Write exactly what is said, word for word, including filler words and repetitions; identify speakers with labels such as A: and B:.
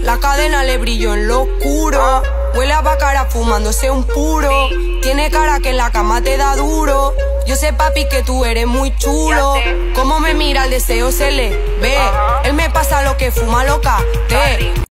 A: La cadena le brilló en lo oscuro. Huele a bacara fumándose un puro. Tiene cara que en la cama te da duro. Yo sé, papi, que tú eres muy chulo. Cómo me mira, el deseo se le ve. Él me pasa lo que fuma loca. Te